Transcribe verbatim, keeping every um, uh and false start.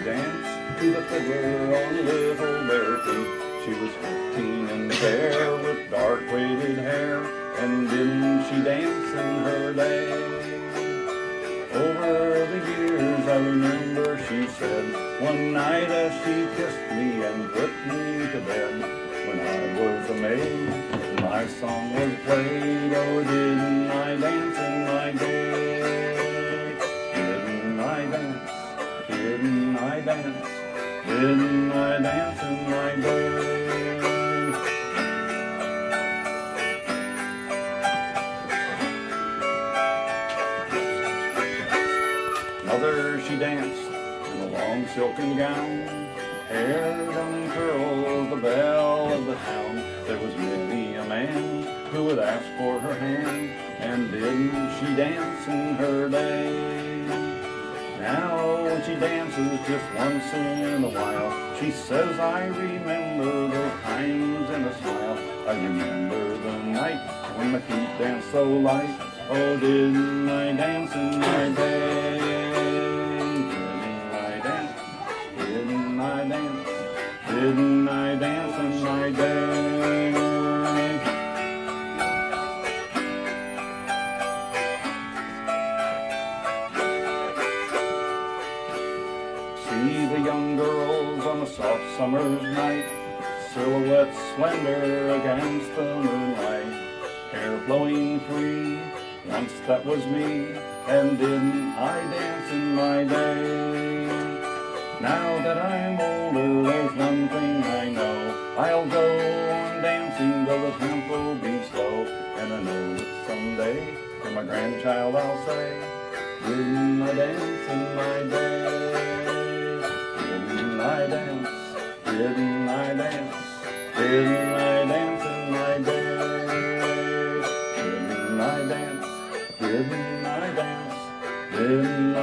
danced to the fiddler on little bare feet. She was fifteen and fair with dark braided hair, and didn't she dance in her day? Over the years I remember she said, one night as she kissed me and put me to bed, when I was a maid, my song was played. Oh, didn't I dance in my day? Didn't I dance? Didn't I dance? Didn't I dance in my day? Mother, she danced in a long silken gown, hair done in curls, the belle of the town. There was many a man who would ask for her hand, and didn't she dance in her day? Now when she dances just once in a while, she says, I remember those times in a smile. I remember the night when my feet danced so light. Oh, didn't I dance in my day? Didn't I dance? Didn't I dance in my day? See the young girls on a soft summer's night, silhouettes slender against the moonlight, hair flowing free. Once that was me, and didn't I dance in my day? Now that I'm older, there's one thing I know, I'll go on dancing though the tempo be slow. And I know that someday, to my grandchild I'll say, didn't I dance in my day? Didn't I dance? Didn't I dance? Didn't I dance in my day? Didn't I dance? Didn't I dance? Didn't